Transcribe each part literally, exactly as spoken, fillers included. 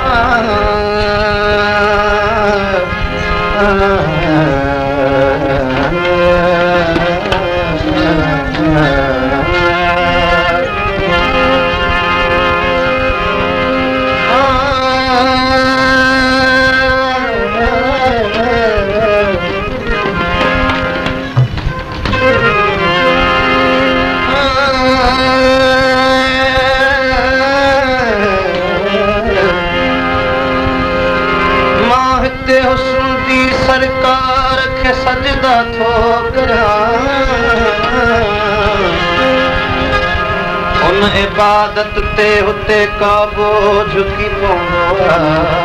सरकार खे सजदा थो उन इबादत ते हुते काबो झुकी पवंदो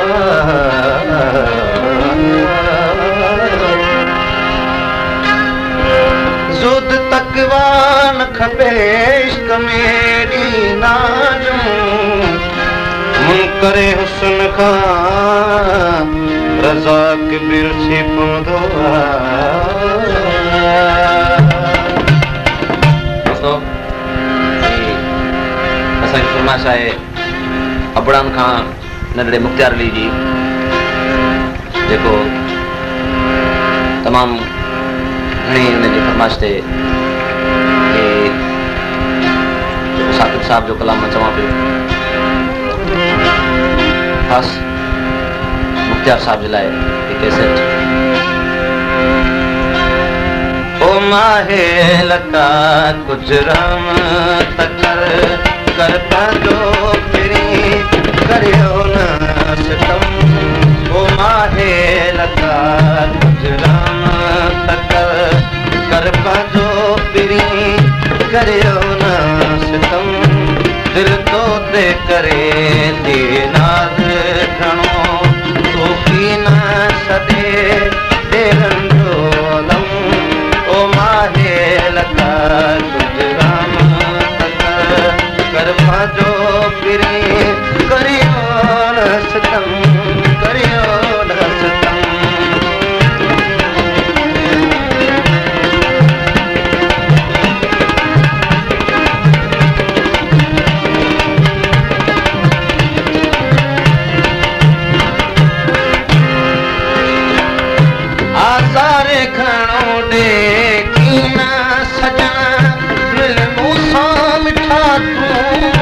ज़ुद तकवा न खपे इश्क में ॾीना मुनकरे हुस्न खां रज़ा किबिर थी पवंदो दोस्तो असांजी फरमाइश आहे अबड़नि खां नंढड़े मुख्तियार अली जी जेको तमामु घणी हिन जी फरमाइश ते साकिब साहब जो कलाम मां चवां पियो ख़ासि मुख्तियार साहब जे लाइ हिकु कैसेट ओ माहे लका कुझु रम त कर कर पंहिंजो फिरी करियो न सितम ओ माहे लका कुझु रम त कर कर पंहिंजो फिरी करियो न सितम दिल तो ते करे थी नाज़ घणो तोखी न सदे देरन जो लम ओ माहे लका कुझु राम कर पंहिंजो फिरी करियो न सितम करियो न सितम आज़ारे खणो ॾे कीन सजण दिल मूंसां मिठा तूं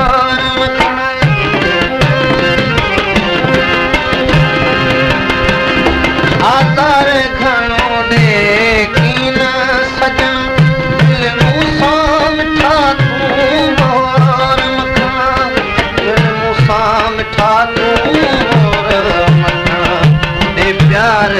आज़ारे खणो ॾे कीन सजण दिल मूंसां मिठा तूं मोर मखण दिल मूंसां मिठा तूं मोर मखण दे प्यार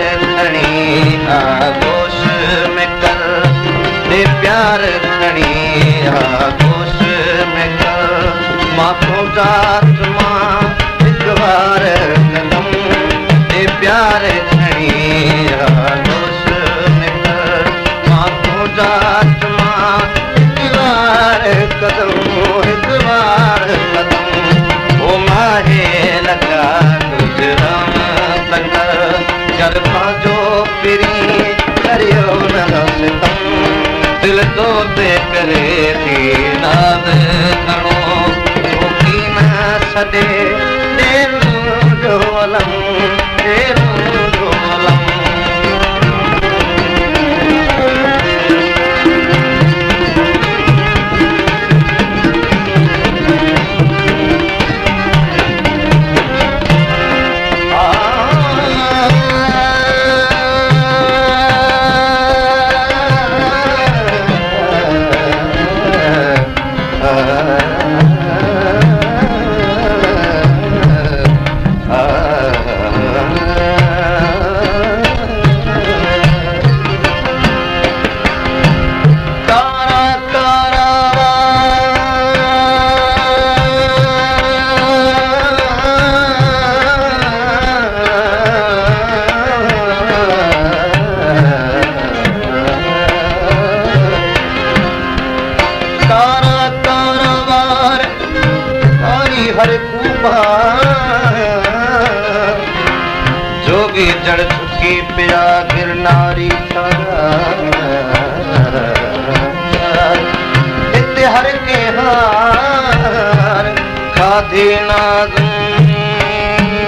आगोश में कर दे प्यार खणी आगोश में कर माखो जात मां हिकु बार कदम दे प्यार खणी आगोश में कर माखो जात मां हिकु बार कदम हिकु बार कदम ओ माहे लगा कुझु रम त कर पंहिंजो फिरी करियो न सितम दिल तो ते करे थी नाज़ घणो तोखी न सदे देरूं जो अलम देरूं जो अलम जोगी जड़ चुकी पिया गिरनारी हिते हर के हार खाधी नाज़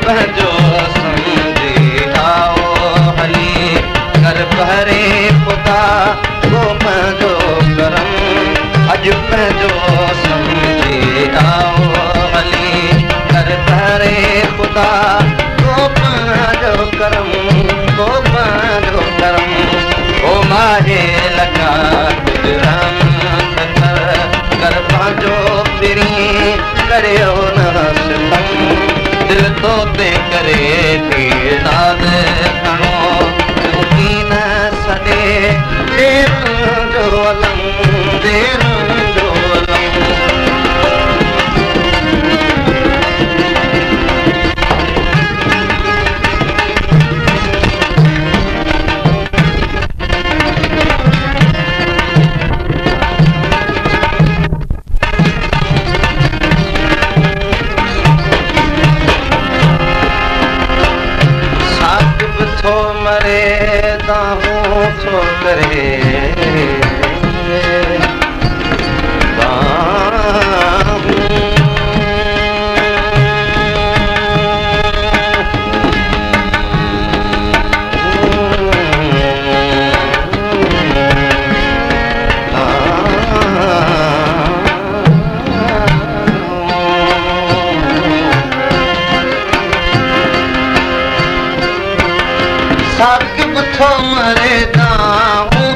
पंहिंजो सम्झी आओ हली कर पहरे ख़ुदा को पंहिंजो करम अॼु पंहिंजो सम्झी आओ हली कर पहरे ख़ुदा को पंहिंजो करम को पंहिंजो करम ओ माहे लॻा गुज़राम कर पंहिंजो पिरी करियो न सितम दिल तो ते करे थी नाद खणो तूं न सॾे देर जो अलम देर जो अलम थो मरे दाहूं थो करे साकिब थो मरे दाहूं